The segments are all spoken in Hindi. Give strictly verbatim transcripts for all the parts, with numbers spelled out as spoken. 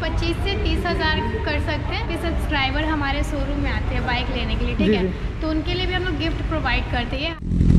पच्चीस से तीस हज़ार कर सकते हैं। सब्सक्राइबर हमारे शोरूम में आते हैं बाइक लेने के लिए, ठीक है, तो उनके लिए भी हम लोग गिफ्ट प्रोवाइड करते हैं।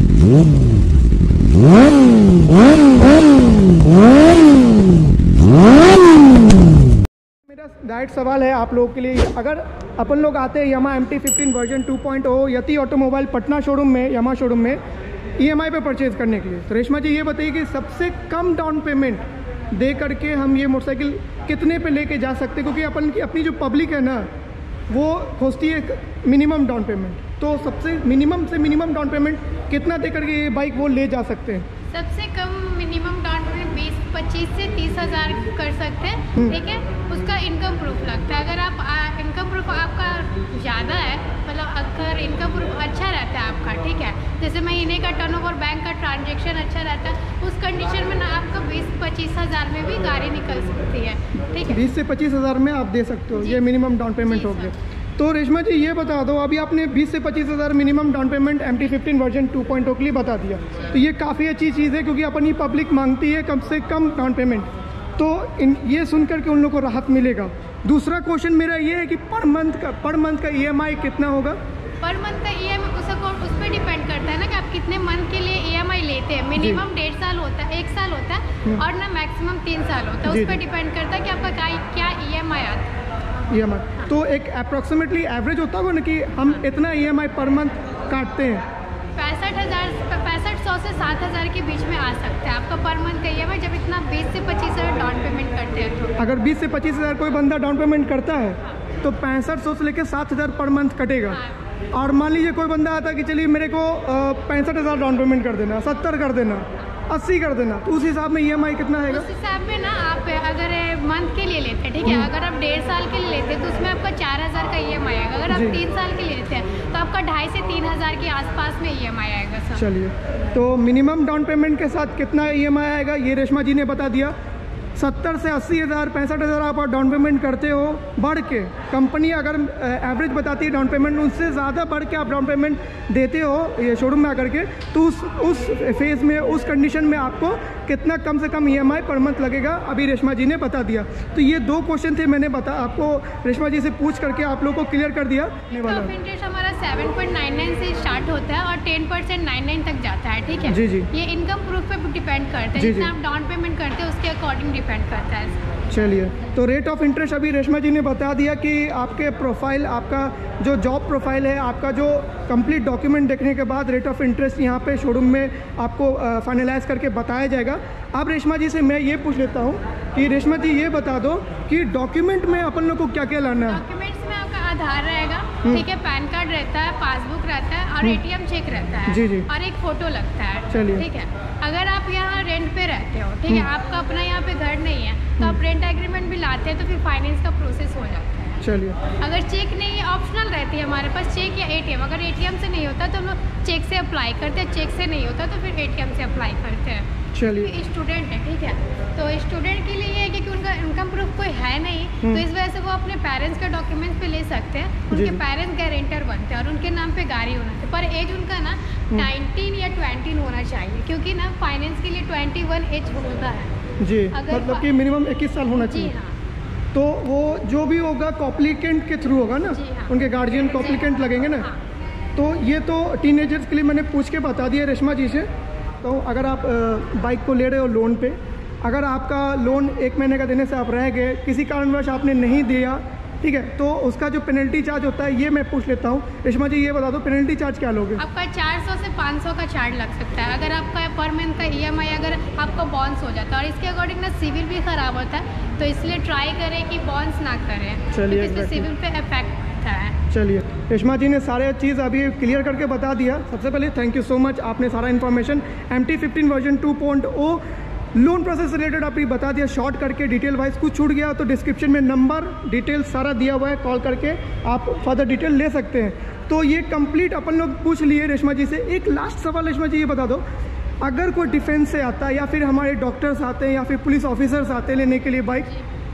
मेरा डायरेक्ट सवाल है आप लोगों के लिए, अगर अपन लोग आते हैं Yamaha M T fifteen version two point O Yati automobile Patna showroom में, यामा शोरूम में ईएमआई पे परचेज़ करने के लिए, तो रेशमा जी ये बताइए कि सबसे कम डाउन पेमेंट दे करके हम ये मोटरसाइकिल कितने पे लेके जा सकते हैं? क्योंकि अपन की अपनी जो पब्लिक है ना वो खोजती है मिनिमम डाउन पेमेंट, तो सबसे मिनिमम से मिनिमम डाउन पेमेंट कितना दे करके ये बाइक वो ले जा सकते हैं? सबसे कम मिनिमम डाउन पेमेंट बीस पच्चीस से तीस हज़ार कर सकते हैं, ठीक है। उसका इनकम प्रूफ लगता है। अगर आप इनकम प्रूफ आपका ज़्यादा है, मतलब अगर इनकम प्रूफ अच्छा रहता है आपका, ठीक है, जैसे महीने का टर्नओवर, बैंक का ट्रांजैक्शन अच्छा रहता है, उस कंडीशन में ना आपका बीस पच्चीस हज़ार में भी गाड़ी निकल सकती है, ठीक है। बीस से पच्चीस हज़ार में आप दे सकते हो, ये मिनिमम डाउन पेमेंट हो गया। तो रेशमा जी ये बता दो, अभी आपने बीस से पच्चीस हज़ार minimum down payment M T fifteen version two point O के लिए बता दिया, तो ये काफ़ी अच्छी चीज़ है क्योंकि अपनी पब्लिक मांगती है कम से कम डाउन पेमेंट, तो इन ये सुन करके उन लोगों को राहत मिलेगा। दूसरा क्वेश्चन मेरा ये है कि पर मंथ का पर मंथ का ईएमआई कितना होगा? पर मंथ का ईएमआई उस उस पर डिपेंड करता है ना कि आप कितने मंथ के लिए ईएमआई लेते हैं। मिनिमम डेढ़ साल होता है, एक साल होता है, और ना मैक्सिमम तीन साल होता है। उस पर डिपेंड करता है कि आपका क्या ईएमआई आता है। ईएमआई तो एक अप्रॉक्सीमेटली एवरेज होता होगा ना कि हम इतना ईएमआई पर मंथ काटते हैं? पैंसठ हज़ार पैंसठ सौ से सात हज़ार के बीच में आ सकता है आपका पर मंथ का ईएमआई, जब इतना बीस से पच्चीस हज़ार डाउन पेमेंट करते हैं तो। अगर बीस से पच्चीस हज़ार कोई बंदा डाउन पेमेंट करता है तो पैंसठ सौ से लेकर सात हज़ार पर मंथ कटेगा। और मान लीजिए कोई बंदा आता है कि चलिए मेरे को पैंसठ हज़ार डाउन पेमेंट कर देना, सत्तर कर देना, अस्सी कर देना, तो उस हिसाब में ईएमआई कितना है? उस हिसाब में ना आप अगर मंथ के लिए लेते हैं, ठीक है, अगर आप डेढ़ साल के लिए लेते हैं तो उसमें आपका चार हज़ार का ईएमआई आएगा। अगर आप तीन साल के लिए लेते हैं तो आपका ढाई से तीन हज़ार के आसपास में ईएमआई आएगा सर। चलिए, तो मिनिमम डाउन पेमेंट के साथ कितना ईएमआई आएगा ये रेशमा जी ने बता दिया। सत्तर से अस्सी हज़ार पैंसठ हज़ार आप डाउन पेमेंट करते हो, बढ़ के कंपनी अगर एवरेज बताती है डाउन पेमेंट, उससे ज़्यादा बढ़ के आप डाउन पेमेंट देते हो ये शोरूम में आकर के, तो उस उस फेज़ में, उस कंडीशन में आपको कितना कम से कम ईएमआई पर मंथ लगेगा अभी रेशमा जी ने बता दिया। तो ये दो क्वेश्चन थे, मैंने बता आपको रेशमा जी से पूछ करके आप लोगों को क्लियर कर दिया। इंटरेस्ट हमारा सेवन पॉइंट नाइन नाइन से स्टार्ट होता है और टेन परसेंट नाइन नाइन तक जाता है, ठीक है जी जी। ये इनकम प्रूफ पे डिपेंड करता है, जितना आप डाउन पेमेंट करते हैं उसके अकॉर्डिंग डिपेंड करता है। चलिए, तो रेट ऑफ इंटरेस्ट अभी रेशमा जी ने बता दिया कि आपके प्रोफाइल, आपका जो जॉब प्रोफाइल है, आपका जो कंप्लीट डॉक्यूमेंट देखने के बाद रेट ऑफ इंटरेस्ट यहाँ पे शोरूम में आपको फाइनलाइज करके बताया जाएगा। अब रेशमा जी से मैं ये पूछ लेता हूँ कि रेशमा जी ये बता दो कि डॉक्यूमेंट में अपन लोग को क्या क्या लाना है? डॉक्यूमेंट्स में आपका आधार रहेगा, ठीक है, पैन कार्ड रहता है, पासबुक रहता है और एटीएम चेक रहता है, जी जी, और एक फोटो लगता है। चलिए, ठीक है। अगर आप यहाँ रेंट पे रहते हो, ठीक है, आपका अपना यहाँ पे घर नहीं है, तो आप रेंट एग्रीमेंट भी लाते हैं तो फिर फाइनेंस का प्रोसेस हो जाता है। चलिए, अगर चेक नहीं है, ऑप्शनल रहती है हमारे पास चेक या एटीएम। अगर एटीएम से नहीं होता तो हम लोग चेक से अप्लाई करते हैं, चेक से नहीं होता तो फिर एटीएम से अप्लाई करते हैं। चलिए, स्टूडेंट है, ठीक है, तो स्टूडेंट के लिए ये है कि उनका इनकम प्रूफ कोई है नहीं, तो इस वजह से वो अपने पेरेंट्स का डॉक्यूमेंट्स पे ले सकते हैं। उनके पेरेंट्स गारंटर बनते हैं और उनके नाम पे गाड़ी होना चाहिए, पर एज उनका ना नाइनटीन या ट्वेंटी होना चाहिए, क्योंकि ना फाइनेंस के लिए ट्वेंटी वन एज होता है जी, मतलब कि मिनिमम इक्कीस साल होना चाहिए। जी हाँ। तो वो जो भी होगा कॉप्लिकेंट के थ्रू होगा ना, हाँ। उनके गार्जियन कॉप्लिकेंट लगेंगे ना। हाँ। तो ये तो टीनेजर्स के लिए मैंने पूछ के बता दिया रेशमा जी से। तो अगर आप बाइक को ले रहे हो लोन पे, अगर आपका लोन एक महीने का देने से आप रह गए, किसी कारणवश आपने नहीं दिया, ठीक है, तो उसका जो पेनल्टी चार्ज होता है ये मैं पूछ लेता हूँ। रेशमा जी ये बता दो पेनल्टी चार्ज क्या लोगे? आपका चार सौ से पाँच सौ का चार्ज लग सकता है अगर आपका पर मंथ का ईएमआई अगर आपका बॉन्स हो जाता है, और इसके अकॉर्डिंग ना सिविल भी ख़राब होता है, तो इसलिए ट्राई करें कि बॉन्स ना करें। चलिए, इसमें सिविल पे इफेक्ट पड़ता है। चलिए, रेशमा जी ने सारे चीज़ अभी क्लियर करके बता दिया। सबसे पहले थैंक यू सो मच, आपने सारा information M T fifteen version two point O loan process से रिलेटेड आपने बता दिया शॉर्ट करके, डिटेल वाइज। कुछ छूट गया तो डिस्क्रिप्शन में नंबर डिटेल सारा दिया हुआ है, कॉल करके आप फर्दर डिटेल ले सकते हैं। तो ये कंप्लीट अपन लोग पूछ लिए रेशमा जी से। एक लास्ट सवाल रेशमा जी ये बता दो, अगर कोई डिफेंस से आता है या फिर हमारे डॉक्टर्स आते हैं या फिर पुलिस ऑफिसर्स आते हैं लेने के लिए बाइक,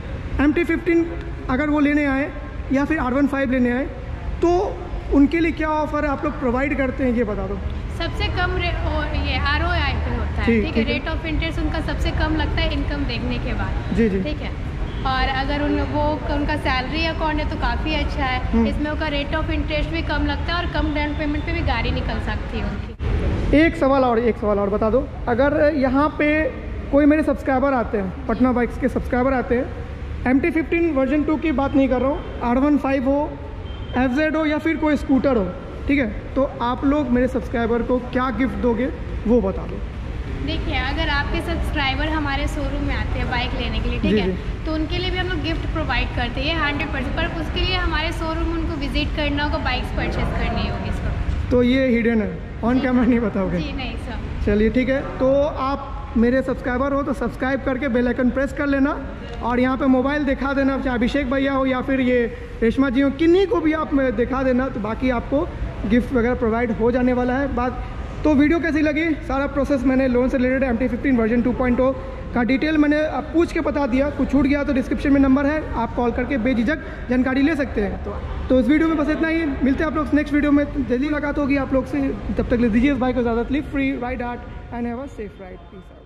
एम टी फिफ्टीन अगर वो लेने आए या फिर आर वन फाइव लेने आए, तो उनके लिए क्या ऑफर है आप लोग प्रोवाइड करते हैं ये बता दो। सबसे कम रे, ये आर ओ आई पे होता है, ठीक है, रेट ऑफ इंटरेस्ट उनका सबसे कम लगता है इनकम देखने के बाद। जी जी, ठीक है। और अगर उन वो उनका सैलरी अकाउंट है तो काफ़ी अच्छा है। इसमें उनका रेट ऑफ इंटरेस्ट भी कम लगता है और कम डाउन पेमेंट पे भी गाड़ी निकल सकती है उनकी। एक सवाल और एक सवाल और बता दो, अगर यहाँ पे कोई मेरे सब्सक्राइबर आते हैं, पटना बाइक्स के सब्सक्राइबर आते हैं, M T fifteen version two की बात नहीं कर रहा हूँ, आर वन फाइव हो, एफ जेड हो या फिर कोई स्कूटर हो, ठीक है, तो आप लोग मेरे सब्सक्राइबर को क्या गिफ्ट दोगे वो बता दो। देखिए, अगर आपके सब्सक्राइबर हमारे शोरूम में आते हैं बाइक लेने के लिए, ठीक है, तो उनके लिए भी हम लोग गिफ्ट प्रोवाइड करते हैं हंड्रेड परसेंट, पर उसके लिए हमारे शोरूम में उनको विजिट करना होगा, बाइक्स परचेज करनी होगी इस वक्त। तो ये हिडन है, ऑन कैमरा नहीं बताओगे? जी नहीं सर। चलिए ठीक है, तो आप मेरे सब्सक्राइबर हो तो सब्सक्राइब करके बेल आइकन प्रेस कर लेना और यहाँ पे मोबाइल दिखा देना, चाहे अभिषेक भैया हो या फिर ये रेशमा जी हो, किन्हीं को भी आप दिखा देना, तो बाकी आपको गिफ्ट वगैरह प्रोवाइड हो जाने वाला है। बात तो वीडियो कैसी लगी, सारा प्रोसेस मैंने लोन से related M T fifteen version two point O का डिटेल मैंने आप पूछ के बता दिया। कुछ छूट गया तो डिस्क्रिप्शन में नंबर है, आप कॉल करके बेझिझक जानकारी ले सकते हैं। तो तो इस वीडियो में बस इतना ही, मिलते हैं आप लोग नेक्स्ट वीडियो में, जल्दी मुलाकात होगी आप लोग से। तब तक ले दीजिए इस बाइक को ज़्यादा live free, ride hard and have a safe ride. Peace out.